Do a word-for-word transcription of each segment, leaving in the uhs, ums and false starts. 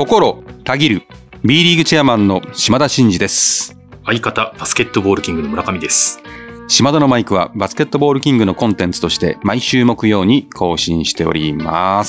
心たぎる B リーグチェアマンの島田真二です。 相方バスケットボールキングの村上です。 島田のマイクはバスケットボールキングのコンテンツとして毎週木曜に更新しております。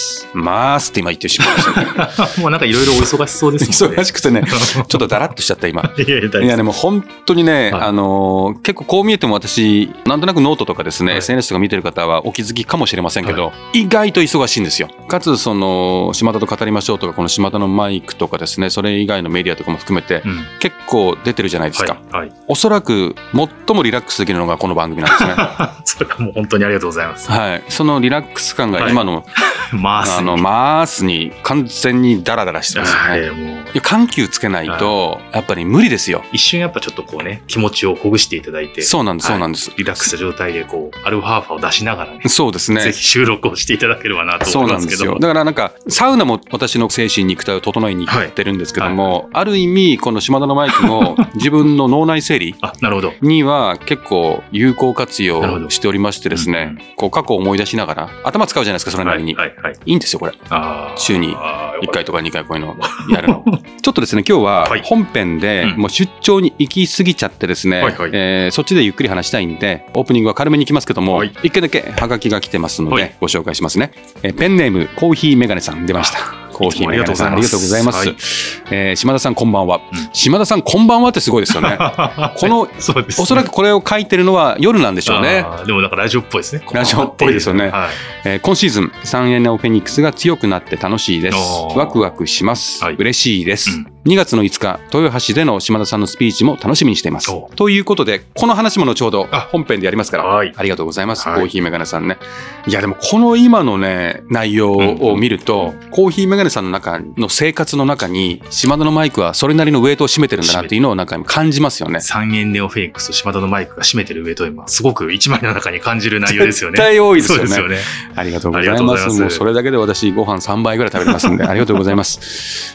まーすって今言ってしまいましたね。 もうなんかいろいろお忙しそうですもんね。 忙しくてね、ちょっとダラッとしちゃった今。 いやいや、大丈夫です。 いやでも本当にね、 はい、 あのー、結構こう見えても私なんとなくノートとかですね、はい、エスエヌエス とか見てる方はお気づきかもしれませんけど、はい、意外と忙しいんですよ。かつその島田と語りましょうとかこの島田のマイクとかですね、それ以外のメディアとかも含めて、うん、結構出てるじゃないですか。はいはい、おそらく最もリラックスできるのがこの番組なんですね。 それはもう本当にありがとうございます。 はい、そのリラックス感が今の、はい、 マースにあのマースに完全にダラダラしてますよね。もういや緩急つけないとやっぱり無理ですよ。 一瞬やっぱちょっとこうね気持ちをほぐしていただいて、 そうなんです、そうなんです、 はい、リラックスした状態でこうアルファーファを出しながらね、 そうですね、 ぜひ収録をしていただければなと思いますけど。 そうなんですよ。だからなんかサウナも私の精神肉体を整えに行ってるんですけども、はいはい、ある意味この島田のマイクも自分の脳内整理には結構有効活用しておりましてですね、うんうん、こう過去を思い出しながら頭使うじゃないですか、それなりに、はいはいはい、いいんですよこれ。あ週にいっかいとかにかいこういうのやるのちょっとですね今日は本編でもう出張に行き過ぎちゃってですね、はいはい、えー、そっちでゆっくり話したいんでオープニングは軽めに行きますけども、はい、いっかいだけハガキが来てますので、はい、ご紹介しますね。えー、ペンネームコーヒーメガネさん出ました。コーヒーメガネさんありがとうございます。はい、えー、島田さんこんばんは、うん、島田さんこんばんはってすごいですよね。このそうです、ね、おそらくこれを書いてるのは夜なんでしょうね。 あでもなんかラジオっぽいですね。 ラジオっぽいですよね。はい、えー、今シーズンサンエナオフェニックスが強くなって楽しいです。ワクワクします、はい、嬉しいです、うん、にがつのいつか豊橋での島田さんのスピーチも楽しみにしています。ということでこの話も後ほど本編でやりますから、はい、ありがとうございます、はい、コーヒーメガネさんね。いやでもこの今のね内容を見ると、うん、コーヒーメガネさんの中の生活の中に島田のマイクはそれなりのウェイトを占めてるんだなっていうのをなんか感じますよね。 サンエンネオフェニックスと島田のマイクが占めてるウェイトを今すごく一枚の中に感じる内容ですよね。 絶対多いですよね。 そうですよね。 ありがとうございます。ますもうそれだけで私ご飯さんばいぐらい食べてますんでありがとうございます。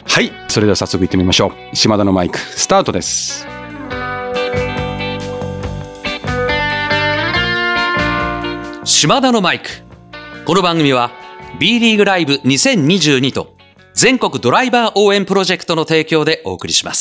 はい、それでは早速行ってみましょう。島田のマイクスタートです。 島田のマイク。この番組は B リーグライブにせんにじゅうにと全国ドライバー応援プロジェクトの提供でお送りします。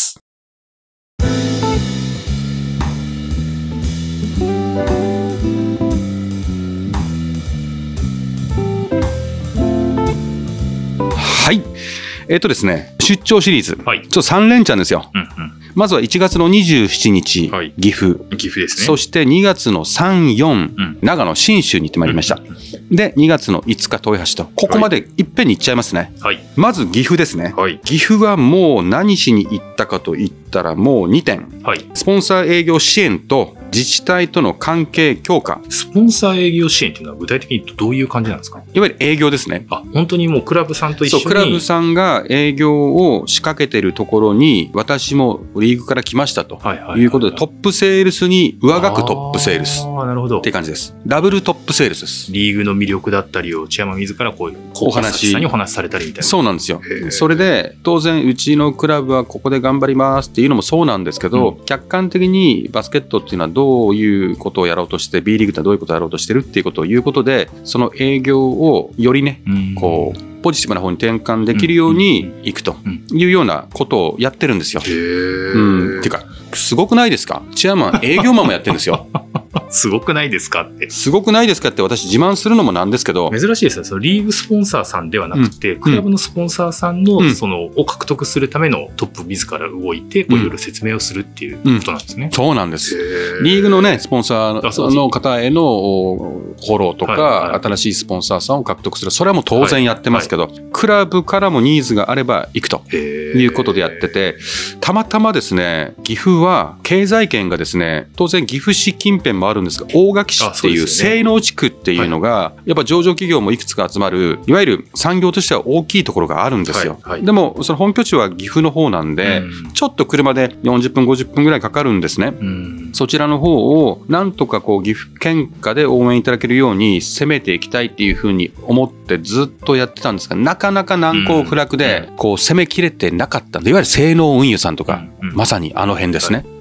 はい、えっとですね出張シリーズ、はい、ちょっとさん連チャンですよ。うんうん、まずはいちがつのにじゅうしちにち、はい、岐阜岐阜ですね。 そしてにがつのさん、よん、うん、長野信州に行ってまいりました。うん、でにがつのいつか豊橋とここまでいっぺんに行っちゃいますね。はい、まず岐阜ですね。はい、岐阜はもう何しに行ったかといったらもうにてん、はい、スポンサー営業支援と自治体との関係強化。 スポンサー営業支援っていうのは具体的にどういう感じなんですか？ いわゆる営業ですね。 あ、本当にもうクラブさんと一緒に。 そう、クラブさんが営業を仕掛けてるところに私もリーグから来ましたということで、トップセールスに上書くトップセールスっていう感じです。ダブルトップセールスです。 リーグの魅力だったりをチェアマン自らこうお話さんにお話しされたりみたいな。 そうなんですよ。それで当然うちのクラブはここで頑張りますっていうのもそうなんですけど、うん、客観的にバスケットっていうのはどういうことをやろうとして B リーグってどういうことをやろうとしてるっていうことを言うことで、その営業をよりね、うん、こうポジティブな方に転換できるようにいくというようなことをやってるんですよ。へー、うん、っていうかすごくないですか？チェアマン営業マンもやってるんですよ。 すごくないですかって。 すごくないですかって私自慢するのもなんですけど、 珍しいですね。そのリーグスポンサーさんではなくて、うん、クラブのスポンサーさんの、うん、そのを獲得するためのトップ自ら動いて、いろいろ説明をするっていうことなんですね。 うんうん、そうなんです。リーグのねスポンサーの方へのフォローとか、はいはい、新しいスポンサーさんを獲得する、それはもう当然やってますけど、はいはい、クラブからもニーズがあれば行くということでやってて、たまたまですね岐阜は経済圏がですね当然岐阜市近辺もあるんですが、大垣市っていう西濃地区っていうのがやっぱ上場企業もいくつか集まるいわゆる産業としては大きいところがあるんですよ。はいはい、でもその本拠地は岐阜の方なんで、うん、ちょっと車でよんじゅっぷんごじゅっぷんぐらいかかるんですね。うん、そちらの方をなんとかこう岐阜県下で応援いただけるように攻めていきたいっていうふうに思ってずっとやってたんですが、なかなか難攻不落でこう攻めきれてなかったんで、いわゆる西濃運輸さんとか、うんうん、まさにあの辺ですね。はい、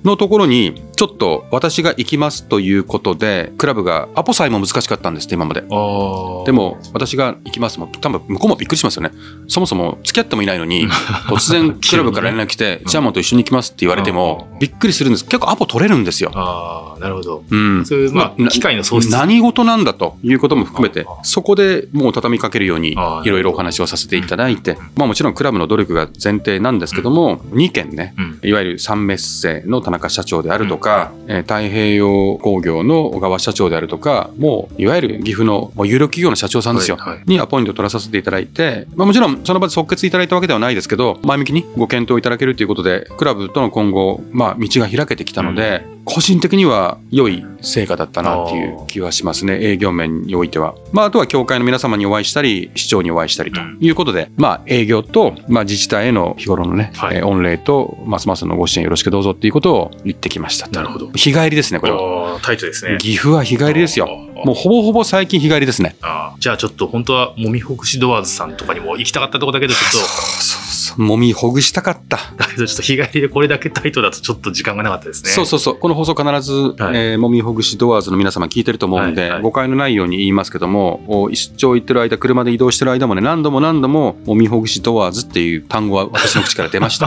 のところにちょっと私が行きますということでクラブがアポさえも難しかったんですって今まで。でも私が行きますも多分向こうもびっくりしますよね。そもそも付き合ってもいないのに突然クラブから連絡来てチェアマンと一緒に行きますって言われてもびっくりするんです。結構アポ取れるんですよ。 ああ、なるほど。 うん、 そういうまあ機会の創出、 何事なんだということも含めてそこでもう畳みかけるようにいろいろお話をさせていただいて、まあもちろんクラブの努力が前提なんですけども、にけんね、いわゆるサンメッセの田中社長であるとか、太平洋工業の小川社長であるとか、もういわゆる岐阜の有力企業の社長さんですよ、はいはい、にアポイントを取らさせていただいて、まあ、もちろんその場で即決いただいたわけではないですけど、前向きにご検討いただけるということでクラブとの今後、まあ、道が開けてきたので、うん、個人的には良い成果だったなっていう気はしますね。営業面においては、まあ、あとは協会の皆様にお会いしたり市長にお会いしたりということで、うん、まあ、営業と、まあ、自治体への日頃のね、はい、御礼とますますのご支援よろしくどうぞっていうことを言ってきました。 なるほど。 日帰りですねこれは。 タイトですね。 岐阜は日帰りですよ。もうほぼほぼ最近日帰りですね。 あじゃあちょっと本当はもみほぐしドアーズさんとかにも行きたかったところだけどちょっとそうそうそうもみほぐしたかった。 だけどちょっと日帰りでこれだけタイトだとちょっと時間がなかったですね。 そうそうそう。この放送必ず、はいえー、もみほぐしドアーズの皆様聞いてると思うんで、はいはい、誤解のないように言いますけども、出張行ってる間車で移動してる間もね何度も何度ももみほぐしドアーズっていう単語は私の口から出ました。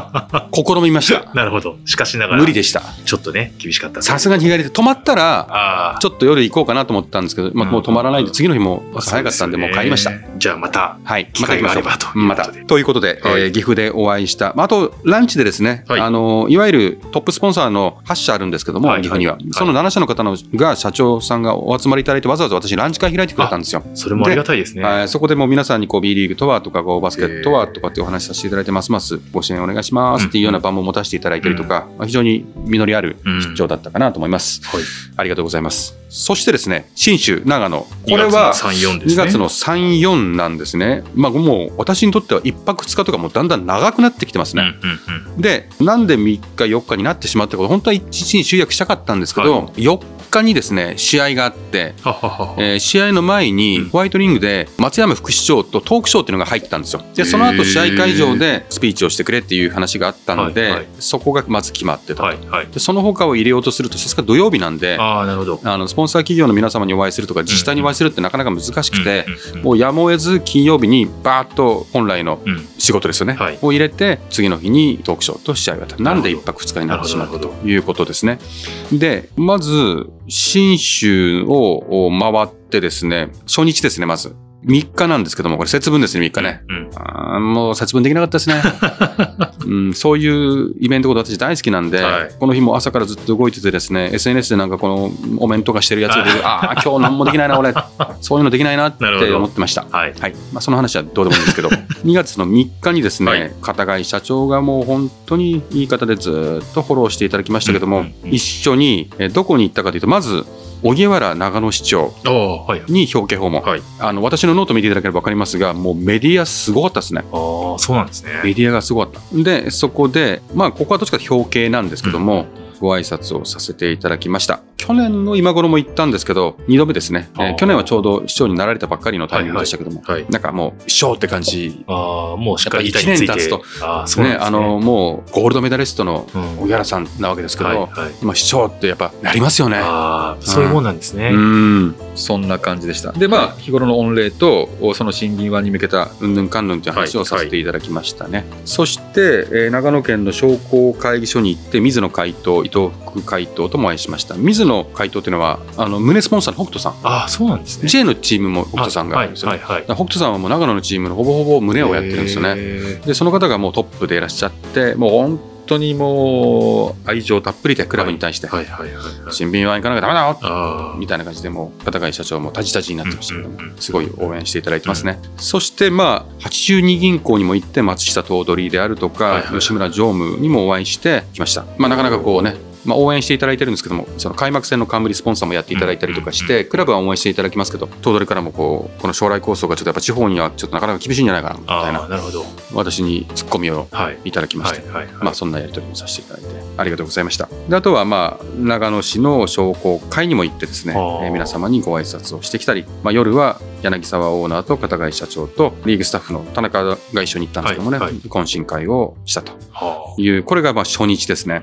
試みました。 なるほど。しかしながら無理でした。 ちょっとね厳しかった。 さすがに日帰りで泊まったらちょっと夜行こうかなと思ったんですけど、まあ、もう泊まらないで次の日も朝早かったんでもう帰りました。 じゃあまた機会があればということで、 またということで、はいえー、岐阜でお会いした、まあ、あとランチでですね、はい、あのいわゆるトップスポンサーのはち社あるんですけども、はい、岐阜には、はい、そのなな社の方のが社長さんがお集まりいただいてわざわざ私ランチ会開いてくれたんですよ。 それもありがたいですね。 でそこでもう皆さんにこう B リーグとはとか Go バスケットとはとかっていうお話させていただいてますますご支援お願いしますっていうような場も持たせていただいたりとか、うん、非常に実りある出張だったかなと思います、うんはい、ありがとうございます。そしてですね信州長野これはにがつのさん、よんなんですね。まあもう私にとってはいっぱくふつかとかもうだんだん長くなってきてますね、うんうんうん、でなんでみっかよっかになってしまったこと本当はいちにちに集約したかったんですけど、はい、よっかにですね試合があってははは、えー、試合の前にホワイトリングで松山副市長とトークショーっていうのが入ってたんですよ。でその後試合会場でスピーチをしてくれっていう話があったので、はいはい、そこがまず決まってたと、はいはい、でその他を入れようとするとさすが土曜日なんであなるほどあのスポンサー企業の皆様にお会いするとか自治体にお会いするってなかなか難しくて、うんうん、もうやむを得ず金曜日にバーッと本来の仕事ですよね、うんはい、を入れて次の日にトークショーと試合があった。なんでいっぱくふつかになってしまったということですね。でまず信州を回ってですね初日ですねまずみっかなんですけどもこれ節分ですねみっかね、うん、あもう節分できなかったですね、うん、そういうイベントこと私大好きなんで、はい、この日も朝からずっと動いててですね エスエヌエス でなんかこのお面とかしてるやつでああ今日何もできないな俺そういうのできないなって思ってました、はいはいまあ、その話はどうでもいいんですけどにがつのみっかにですね、はい、片貝社長がもう本当にいい方でずっとフォローしていただきましたけども、うんうんうん、一緒にどこに行ったかというとまず荻原長野市長に表敬訪問、はい、あの私のノート見ていただければ分かりますがもうメディアすごかったですね。 あそうなんですね。 メディアがすごかったでそこでまあここはどっちかというと表敬なんですけども、うんご挨拶をさせていただきました。去年の今頃も行ったんですけどにどめですね、えー、去年はちょうど市長になられたばっかりのタイミングでしたけども、はいはいはい、なんかもう市長って感じ。 あもうしっかりいちねん経つとあそうなんですね、あのもうゴールドメダリストの荻原さんなわけですけど、うんはいはい、今市長ってやっぱなりますよね。 あそういうもんなんですね、 うん、うんそんな感じでした。でまあ日頃の御礼とその森林湾に向けたうんぬんかんぬんという話をさせていただきましたね、はいはい、そして、えー、長野県の商工会議所に行って水野会頭伊藤副会頭ともお会いしました。水野会頭というのはあの胸スポンサーの北斗さん。 あそうなんですね。 J のチームも北斗さんがあるんですよ、はいはいはい、北斗さんはもう長野のチームのほぼほぼ胸をやってるんですよね。でその方がもうトップでいらっしゃってもう本当にもう愛情たっぷりでクラブに対して新品は行かなきゃダメだよみたいな感じでもう片貝社長もタジタジになってましたけども、うんうんうん、すごい応援していただいてますね、うん、そしてまあはちじゅうに銀行にも行って松下頭取であるとか、はいはい、吉村常務にもお会いしてきました。まあなかなかこうねまあ、応援していただいてるんですけどもその開幕戦の冠スポンサーもやっていただいたりとかして、うん、クラブは応援していただきますけど頭取からもこうこの将来構想がちょっとやっぱ地方にはちょっとなかなか厳しいんじゃないかなみたいな、 なるほど私にツッコミをいただきまして、はいはいはいはい、まあ、そんなやり取りもさせていただいてありがとうございました。であとはまあ長野市の商工会にも行ってですね、えー、皆様にご挨拶をしてきたり、まあ、夜は柳沢オーナーと片貝社長とリーグスタッフの田中が一緒に行ったんですけどもね、はいはい、懇親会をしたというこれがまあ初日ですね。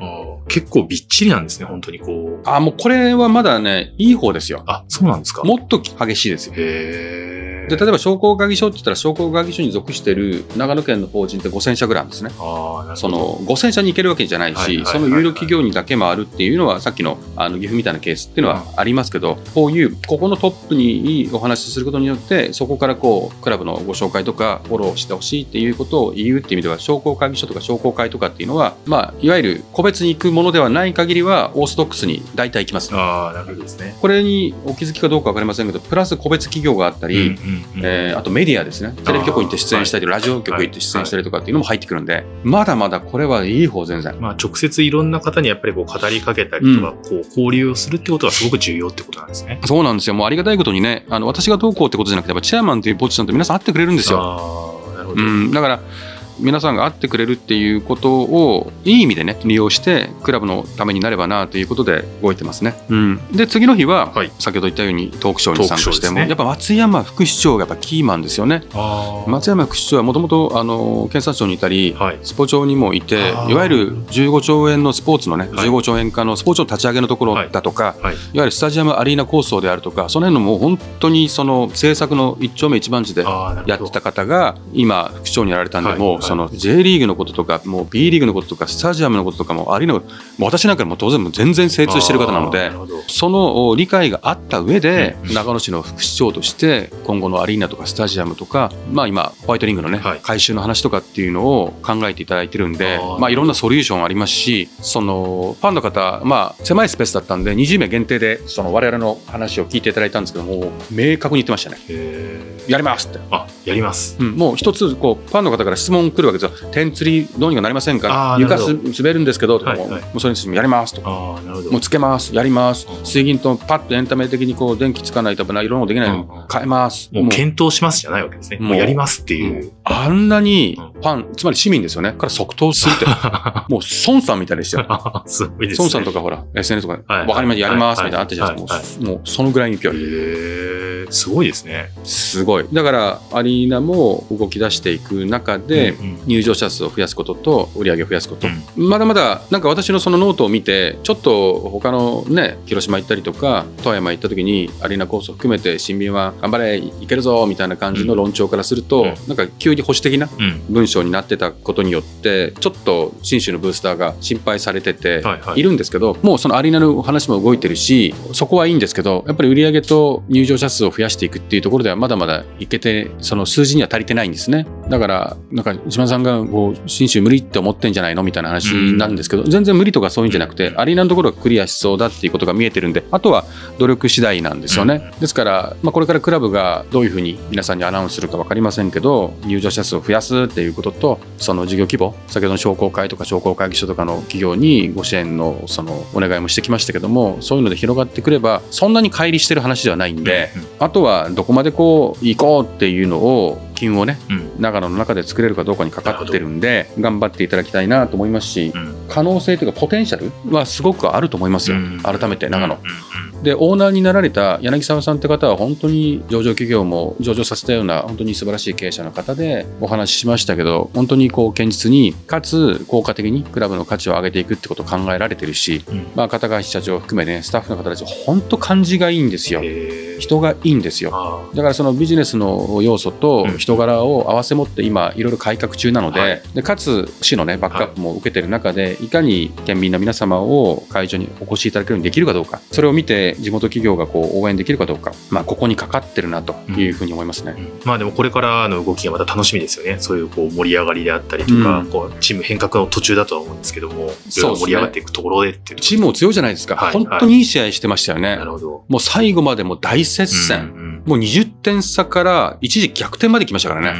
結構びっちりなんですね、本当にこう。 あ、もうこれはまだね、いい方ですよ。 あ、そうなんですか。 もっと激しいですよ。 へー。 で、例えば商工会議所って言ったら、商工会議所に属している長野県の法人ってごせんしゃぐらいあるんですね。 あ、なるほど。 そのごせんしゃに行けるわけじゃないし、その有料企業にだけ回るっていうのは、さっきのあの岐阜みたいなケースっていうのはありますけど、うん、こういうここのトップにお話しすることによって、そこからこうクラブのご紹介とかフォローしてほしいっていうことを言うっていう意味では、商工会議所とか商工会とかっていうのは、まあ、いわゆる個別に行くものではない限りはオーソドックスに大体行きます。 あ、なるほどですね。 これにお気づきかどうか分かりませんけど、プラス個別企業があったり、うんうんうん、えー、あとメディアですね、テレビ局行って出演したり、ラジオ局行って出演したりとかっていうのも入ってくるんで、まだまだこれはいい方全然。 まあ、直接いろんな方にやっぱりこう語りかけたりとか、こう交流をするってことはすごく重要ってことなんですね。 そうなんですよ。もうありがたいことにね、あの私がどうこうってことじゃなくて、やっぱチェアマンというポジションと皆さん会ってくれるんですよ。 あ、なるほど。 うん、だから皆さんが会ってくれるっていうことをいい意味でね利用してクラブのためになればなということで動いてますね。うん、で次の日は、はい、先ほど言ったようにトークショーに参加しても、ね、やっぱ松山副市長がやっぱキーマンですよね。あ、松山副市長はもともと検察庁にいたり、はい、スポ庁にもいて、いわゆるじゅうごちょうえんのスポーツのね、はい、じゅうごちょうえん化のスポーツの立ち上げのところだとか、はいはい、いわゆるスタジアムアリーナ構想であるとか、その辺のもう本当にその政策の一丁目一番地でやってた方が今副市長にやられたんで、はい、もう、はい、その J リーグのこととかもう B リーグのこととかスタジアムのこととかもありのもう私なんかも当然もう全然精通してる方なので、その理解があった上で、うん、長野市の副市長として今後のアリーナとかスタジアムとか、まあ、今ホワイトリングのね、はい、改修の話とかっていうのを考えていただいてるんで、まあ、いろんなソリューションありますし、そのファンの方、まあ、狭いスペースだったんでにじゅうめい限定でその我々の話を聞いていただいたんですけども、明確に言ってましたね。へー、やりますって。 あ、やります、うん、 もう一つこうファンの方から質問来るわけですよ。点釣りどうにかなりませんか、床滑るんですけどとかも、はいはい、もうそれにやりますとか、あ、なるほど、もうつけますやります、水銀とパッとエンタメ的にこう電気つかないといろんなことできないの変えます、 もう検討しますじゃないわけですね。もうやりますっていう、 あんなにファン、つまり市民ですよねから即答するってもう孫さんみたいでしたよ。 すごいですね。 孫さんとかほら エスエヌエス とか、はい、分かりましたやりますみたいなのあったじゃないですか、はいはい、もうそのぐらいの勢い。 へー、すごいですね。 すごい。だからアリーナも動き出していく中で、うんうん、入場者数を増やすことと売り上げを増やすこと、うん、まだまだなんか私のそのノートを見てちょっと他のね広島行ったりとか富山行った時にアリーナ構想含めて新民は頑張れいけるぞみたいな感じの論調からすると、うん、なんか急に保守的な文章になってたことによってちょっと信州のブースターが心配されてているんですけど、はいはい、もうそのアリーナの話も動いてるしそこはいいんですけど、やっぱり売り上げと入場者数を増やしていくっていうところではまだまだいけて、その数字には足りてないんですね。だからなんか島田さんがこう信州無理って思ってんじゃないのみたいな話なんですけど、全然無理とかそういうんじゃなくてアリーナのところがクリアしそうだっていうことが見えてるんで、あとは努力次第なんですよね。ですから、まあ、これからクラブがどういうふうに皆さんにアナウンスするか分かりませんけど、入場者数を増やすっていうこととその事業規模、先ほどの商工会とか商工会議所とかの企業にご支援のそのお願いもしてきましたけども、そういうので広がってくればそんなに乖離してる話ではないんで、あとはどこまでこう行こうっていうのを機運をね、うん、長野の中で作れるかどうかにかかってるんで頑張っていただきたいなと思いますし、うん、可能性というかポテンシャルはすごくあると思いますよ、うん、改めて長野、うん、でオーナーになられた柳沢さんって方は本当に上場企業も上場させたような本当に素晴らしい経営者の方でお話ししましたけど、本当にこう堅実にかつ効果的にクラブの価値を上げていくってことを考えられてるし、うん、まあ、片垣社長を含めねスタッフの方たち本当感じがいいんですよ。人がいいんですよ。だからそのビジネスの要素と人柄を合わせ持って今いろいろ改革中なので、はい、でかつ市のねバックアップも受けてる中で、いかに県民の皆様を会場にお越しいただけるようにできるかどうか、それを見て地元企業がこう応援できるかどうか、まあ、ここにかかってるなというふうに思いますね、うんうん、まあでもこれからの動きがまた楽しみですよね。そういうこう盛り上がりであったりとか、うん、こうチーム変革の途中だとは思うんですけども、盛り上がっていくところでっていう、 チームも強いじゃないですか、はい、本当にいい試合してましたよね、はい、なるほど。もう最後までもう大接戦、うんうん、もうにじゅってん差から一時逆転まで来ましたからね、うん、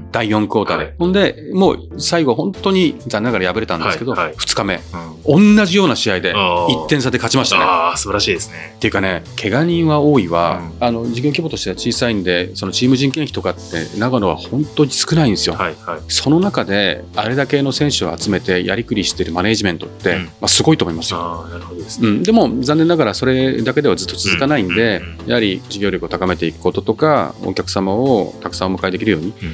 だいよんクォーターで、はい、ほんでもう最後本当に残念ながら敗れたんですけど、はいはい、ふつかめ、うん、同じような試合でいってん差で勝ちましたね。 ああ素晴らしいですね。 っていうかね、怪我人は多いわ、うん、あの事業規模としては小さいんで、そのチーム人件費とかって長野は本当に少ないんですよ、はいはい、その中であれだけの選手を集めてやりくりしてるマネージメントって、うん、まあ、すごいと思いますよ。あ、なるほどですね、うん、でも残念ながらそれだけではずっと続かないんで、うんうんうん、やはり事業力を高めていくこととかお客様をたくさんお迎えできるようにならない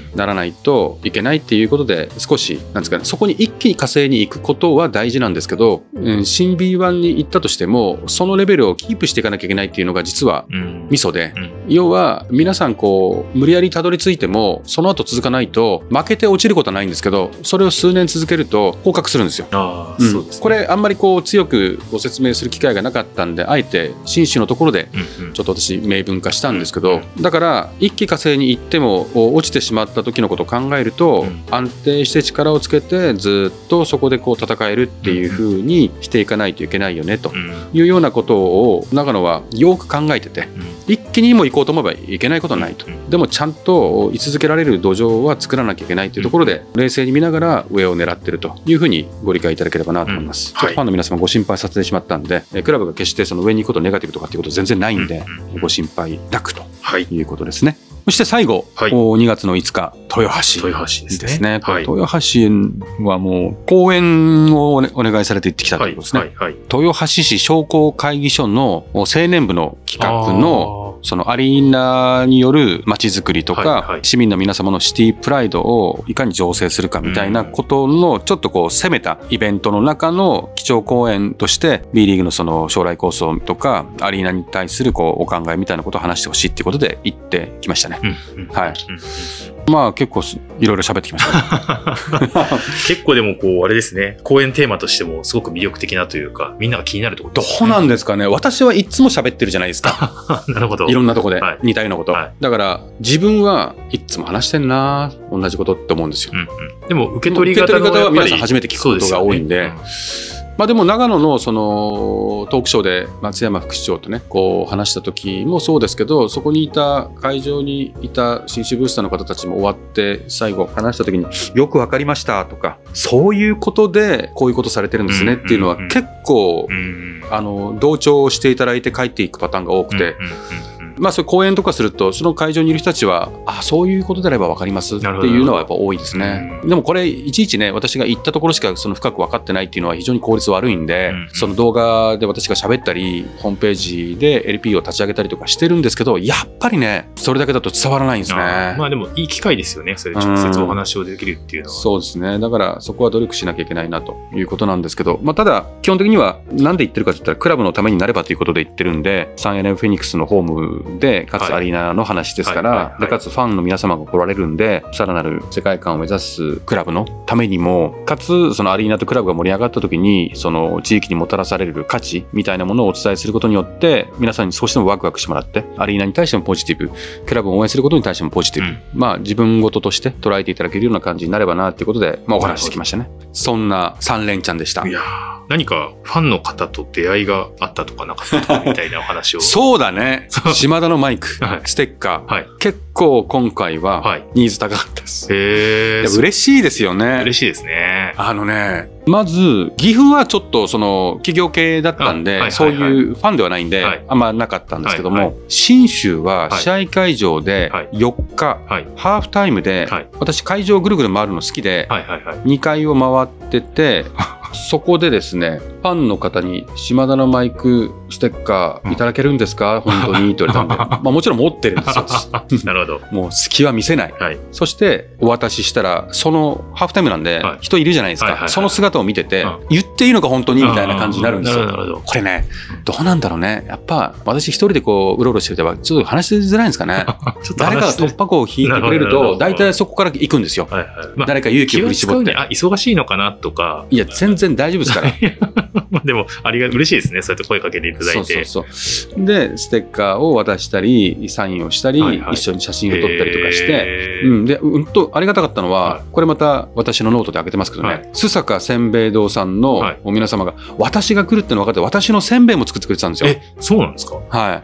ないといけないっていうことで、少しなんですかね、そこに一気に火星に行くことは大事なんですけど、うん、新 ビーワン に行ったとしてもそのレベルをキープしていかなきゃいけないっていうのが実はミソで、うんうん、要は皆さんこう無理やりたどり着いてもその後続かないと負けて落ちることはないんですけど、それを数年続けると降格するんですよ。あ、うん、そうですね、これあんまりこう強くご説明する機会がなかったんで、あえて新種のところでちょっと私明文化したんですけど、だから一気火星に行っても落ちてしまった時のことを考えると、安定して力をつけてずっとそこでこう戦えるっていう風にしていかないといけないよねというようなことを長野はよく考えてて、一気にも行こうと思えばいけないことはないと、でもちゃんと居続けられる土壌は作らなきゃいけないというところで冷静に見ながら上を狙ってるというふうにご理解いただければなと思います、うんはい、ファンの皆様ご心配させてしまったんで、クラブが決してその上に行くことネガティブとかっていうこと全然ないんで、ご心配なくということですね。そして最後、はい、にがつのいつか、豊橋ですね。はい、豊橋はもう講演をお願いされて行ってきたということですね。はいはいはい、豊橋市商工会議所の青年部の企画のそのアリーナによる街づくりとか、はいはい、市民の皆様のシティプライドをいかに醸成するかみたいなことのちょっとこう攻めたイベントの中の基調講演として B リーグのその将来構想とかアリーナに対するこうお考えみたいなことを話してほしいっていうことで行ってきましたね。うんうん、はい。うん、まあ結構いろいろ喋ってきましたね。 結構でもこうあれですね、講演テーマとしてもすごく魅力的なというか、みんなが気になるところですね。 どうなんですかね。私はいつも喋ってるじゃないですか。 なるほど。 いろんなとこで似たようなこと、はい、だから自分はいつも話してんな同じことって思うんですよ。うんうん、でも受け取り方は皆さん初めて聞くことが多いんで。まあでも長野のそのトークショーで松山副市長とねこう話した時もそうですけど、そこにいた会場にいた新種ブースターの方たちも終わって最後話した時によくわかりましたとか、そういうことでこういうことされてるんですねっていうのは結構あの同調していただいて帰っていくパターンが多くて、まあそういう講演とかするとその会場にいる人たちはあそういうことであれば分かりますっていうのはやっぱ多いですね。でもこれいちいちね私が言ったところしかその深く分かってないっていうのは非常に効率悪いんで、うんうん、その動画で私が喋ったりホームページで エルピー を立ち上げたりとかしてるんですけど、やっぱりねそれだけだと伝わらないんですね。 あまあでもいい機会ですよね、それ直接お話をできるっていうのは、 うん、そうですね。だからそこは努力しなきゃいけないなということなんですけど、まあ、ただ基本的にはなんで言ってるかって言ったらクラブのためになればということで言ってるんで、 サンエヌエム フェニックスのホームでかつアリーナの話ですから、はいはいはい、でかつファンの皆様が来られるんで、さらなる世界観を目指すクラブのためにも、かつそのアリーナとクラブが盛り上がった時にその地域にもたらされる価値みたいなものをお伝えすることによって皆さんに少しでもワクワクしてもらって、アリーナに対してもポジティブ、クラブを応援することに対してもポジティブ、うん、まあ自分事として捉えていただけるような感じになればなっていうことで、まあ、お話してきましたね。そんなさん連チャンでした。 いや何かファンの方と出会いがあったとかなかったとかみたいなお話をそうだね。島田のマイク、はい、ステッカー、はい、結構今回はニーズ高かったです、はい、へー、嬉しいですよね。 嬉しいですね。 あのね、まず岐阜はちょっとその企業系だったんで、はいはいはい、そういうファンではないんで、はい、あんまなかったんですけども、はいはい、信州は試合会場でよっか、はい、ハーフタイムで、はい、私会場ぐるぐる回るの好きで、はいはいはい、にかいを回っててそこでですね、ファンの方に島田のマイクステッカーいただけるんですか、うん、本当にって言われたんでまあもちろん持ってるんですよなるほど。 もう隙は見せない、はい、そしてお渡ししたらそのハーフタイムなんで、はい、人いるじゃないですか、はいはいはい、その姿を見てて、うん、言っていいのか本当にみたいな感じになるんですよ。なるほど。これねどうなんだろうね、やっぱ私一人でこううろうろしてればちょっと話しづらいんですかね誰かが突破口を引いてくれると大体そこから行くんですよ、はいはい、まあ、誰か勇気を振り絞って、 あ忙しいのかなとか、 いや全然大丈夫ですからでもありが嬉しいですね、そうやって声かけていただいて。 そうそうそう。でステッカーを渡したりサインをしたり、はいはい、一緒に写真を撮ったりとかして、うん、でうんとありがたかったのは、はい、これまた私のノートで上げてますけどね、はい、須坂せんべい堂さんのお皆様が私が来るっての分かって私のせんべいも作ってくれてたんですよ。 え、そうなんですか。 はい、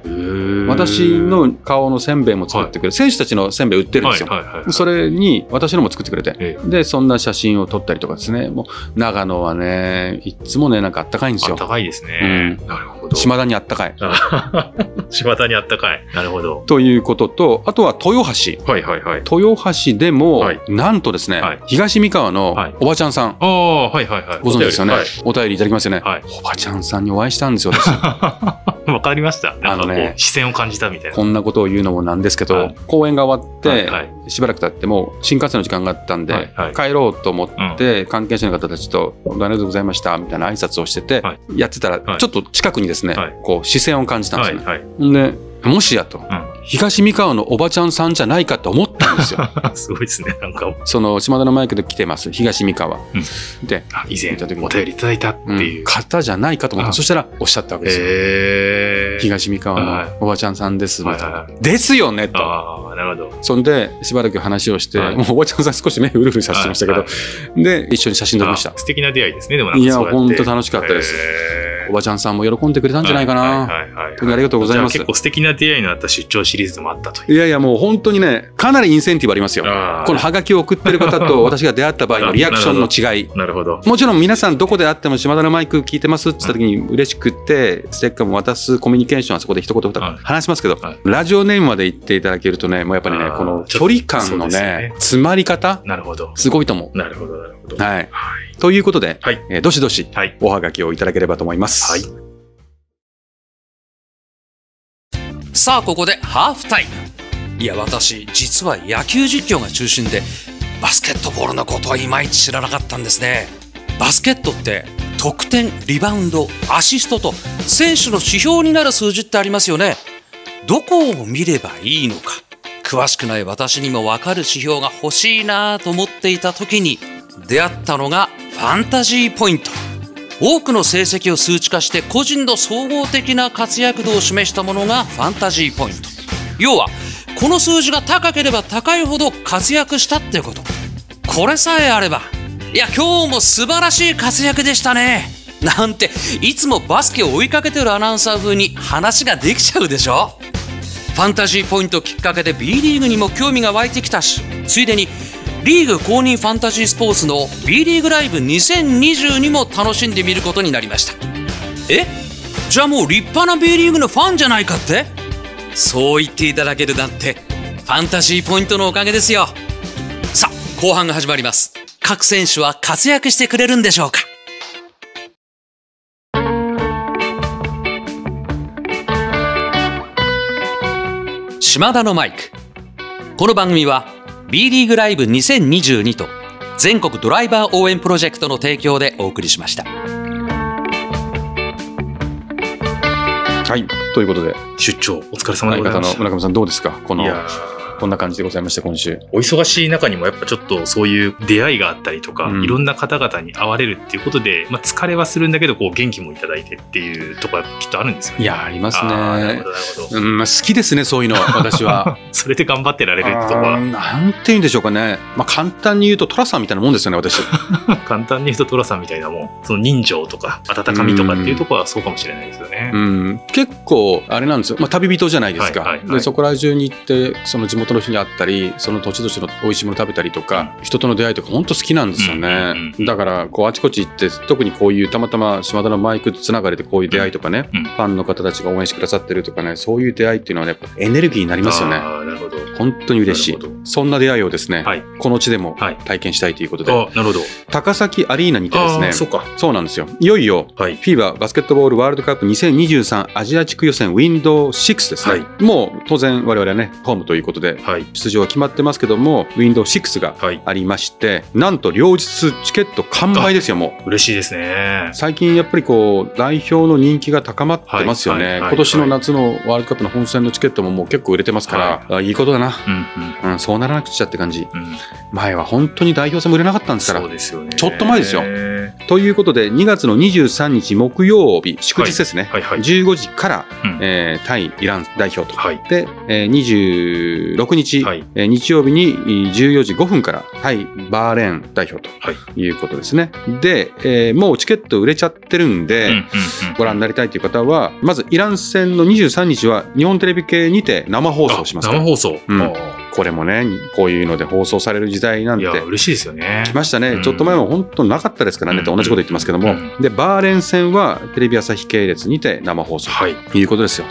私の顔のせんべいも作ってくれる、はい、選手たちのせんべい売ってるんですよ、はいはいはいはい、それに私のも作ってくれて、でそんな写真を撮ったりとかですね。もう長野はねいつもねなんかあったかいんですよ。 あったかいですね、うん、なるほど。 島田にあったかい島田にあったかい、なるほど。 ということと、あとは豊橋、はいはいはい、豊橋でも、はい、なんとですね、はい、東三河のおばちゃんさん、はい、あ、はいはいはい、ご存知ですよね、はい、お便りいただきますよね、はい、おばちゃんさんにお会いしたんですよ私わかりました。なんかこう、ね、視線を感じたみたいな。 こんなことを言うのもなんですけど、はい、公演が終わって、はいはい、しばらく経っても新幹線の時間があったんで、はいはい、帰ろうと思って、うん、関係者の方たちとありがとうございましたみたいな挨拶をしてて、はい、やってたら、はい、ちょっと近くにですね、はい、こう視線を感じたんですね。はいはい、でもしやと、うん、東三河のおばちゃんさんじゃないかと思ったんですよ。 すごいですね。なんかその島田のマイクで来てます東三河、うん、で以前お便りいただいたっていう、 うん、方じゃないかと思った。そしたらおっしゃったわけですよ。えー、東三河のおばちゃんさんですみたいな、はいはいはい、ですよねと。 ああ、なるほど。 そんでしばらく話をして、はい、もうおばちゃんさん少し目うるうるさせてましたけど、はいはい、で一緒に写真撮りました。 素敵な出会いですね。でもなんかそうやって、 いや本当楽しかったです。おばちゃんさんも喜んでくれたんじゃないかな。はいはいはいはい、ありがとうございます。 結構素敵な出会いのあった出張シリーズでもあったという。 いやいやもう本当にね、かなりインセンティブありますよ。このハガキを送ってる方と私が出会った場合のリアクションの違い。 なるほど。 もちろん皆さんどこであっても島田のマイク聞いてますって言った時に嬉しくってステッカーも渡すコミュニケーションはそこで一言二言話しますけど、はい、ラジオネームまで言っていただけるとね、もうやっぱりね、この距離感のね、ね詰まり方、 なるほど、 すごいと思う。 なるほどなるほど。 はい。はい、ということで、はい、えー、どしどしおはがきをいただければと思います。はい。 さあここでハーフタイム。いや私実は野球実況が中心でバスケットボールのことはいまいち知らなかったんですね。バスケットって得点、リバウンド、アシストと選手の指標になる数字ってありますよね。どこを見ればいいのか詳しくない私にも分かる指標が欲しいなと思っていた時に出会ったのがファンタジーポイント。多くの成績を数値化して個人の総合的な活躍度を示したものがファンタジーポイント。要はこの数字が高ければ高いほど活躍したってこと。これさえあれば、いや今日も素晴らしい活躍でしたねなんていつもバスケを追いかけてるアナウンサー風に話ができちゃうでしょ。ファンタジーポイントきっかけで B リーグにも興味が湧いてきたし、ついでにリーグ公認ファンタジースポーツの B リーグライブにせんにじゅうにも楽しんでみることになりました。え、じゃあもう立派な B リーグのファンじゃないかって？そう言っていただけるなんてファンタジーポイントのおかげですよ。さあ後半が始まります。各選手は活躍してくれるんでしょうか。島田のマイク。この番組は B リーグライブにせんにじゅうにと全国ドライバー応援プロジェクトの提供でお送りしました。 はい、ということで出張お疲れ様でございました。 相方の村上さんどうですか。このこんな感じでございました。今週お忙しい中にもやっぱちょっとそういう出会いがあったりとか、うん、いろんな方々に会われるっていうことで、まあ、疲れはするんだけどこう元気もいただいてっていうところはきっとあるんですよね。 いやありますね。 なるほどなるほど、 うんまあ、好きですねそういうの私は。 それで頑張ってられるってところはなんて言うんでしょうかね、まあ、簡単に言うと寅さんみたいなもんですよね私。 簡単に言うと寅さんみたいなもん、その人情とか温かみとかっていうところはそうかもしれないですよね。 うん、うん、結構あれなんですよ、まあ、旅人じゃないですか、はいはいはい、でそこら中に行ってその地元の人に会ったりその土地土地の美味しいもの食べたりとか、うん、人との出会いとか本当好きなんですよね、うんうんうん、だからこうあちこち行って特にこういうたまたま島田のマイクつながりでこういう出会いとかね、うん、ファンの方たちが応援してくださってるとかね、そういう出会いっていうのはねやっぱエネルギーになりますよね。 あなるほど、 本当に嬉しい。そんな出会いをですね、はい、この地でも体験したいということで、はい、 あなるほど高崎アリーナにてですね、 そうかそうなんですよ、いよいよ、はい、フィーバーバスケットボールワールドカップにせんにじゅうさんアジア地区予選ウィンドウろくですね、はい、もう当然我々はねホームということで、はい、出場は決まってますけどもウィンドウろくがありまして、はい、なんと両日チケット完売ですよ。もう嬉しいですね。 最近やっぱりこう代表の人気が高まってますよね、はいはいはい、今年の夏のワールドカップの本戦のチケットももう結構売れてますから、はい、あいいことだな、うんうんうん、そうならなくちゃって感じ、うん、前は本当に代表戦も売れなかったんですから。 そうですよね、 ちょっと前ですよ。ということでにがつのにじゅうさんにち木曜日祝日ですね、はいはいはい、じゅうごじから、うんえー、対イラン代表と、はい、で、えー、にじゅうろくにち、はいえー、日曜日にじゅうよじごふんから対バーレーン代表ということですね、はい、で、えー、もうチケット売れちゃってるんで、うんうんうん、ご覧になりたいという方はまずイラン戦のにじゅうさんにちは日本テレビ系にて生放送しますから。 生放送、うんこれもねこういうので放送される時代なんていや嬉しいですよね。 来ましたね、うん、ちょっと前も本当なかったですからね、うん、と同じこと言ってますけども、うん、でバーレン戦はテレビ朝日系列にて生放送ということですよ。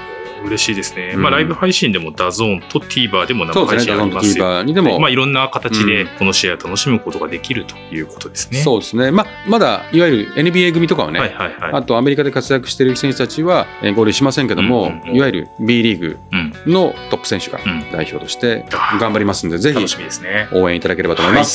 嬉しいですね。うん、まあライブ配信でもダゾーンと TVer でも生配信ありますし、 TVer にでも、 まあいろんな形でこの試合を楽しむことができるということですね。 うん、そうですね。まあまだいわゆる エヌビーエー 組とかはね、はいはいはい、あとアメリカで活躍している選手たちは合流しませんけども、うんうんうん、いわゆる B リーグのトップ選手が代表として頑張りますので、うん、ぜひ応援いただければと思います。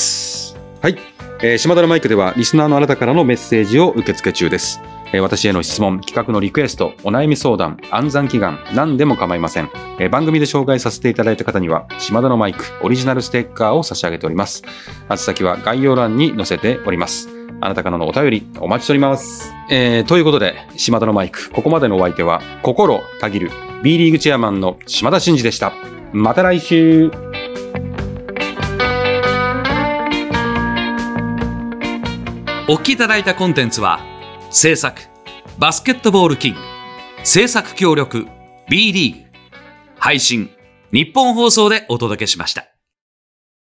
はい、はい、えー、島田のマイクではリスナーのあなたからのメッセージを受け付け中です。えー、私への質問、企画のリクエスト、お悩み相談、暗算祈願、何でも構いません。えー、番組で紹介させていただいた方には島田のマイクオリジナルステッカーを差し上げております。宛先は概要欄に載せております。あなたからのお便りお待ちしております。えー、ということで島田のマイク、ここまでのお相手は心たぎる B リーグチェアマンの島田真二でした。また来週。 お聞きいただいたコンテンツは制作バスケットボールキング、制作協力 B リーグ、配信日本放送でお届けしました。